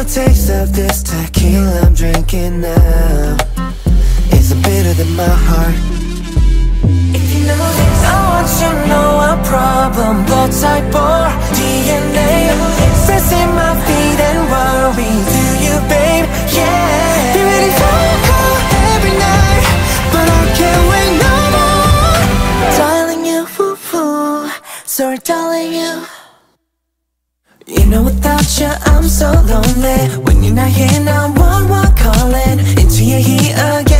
the taste of this tequila I'm drinking now is bitter than my heart. If you know this, I want you to know our problem, blood type or DNA. Pressing my feet and worry, do you, babe? Yeah. Be ready for a call every night, but I can't wait no more. Dialing you, woo-woo, sorry darling you. You know without you I'm so lonely. When you're not here, 911 calling into your heat again.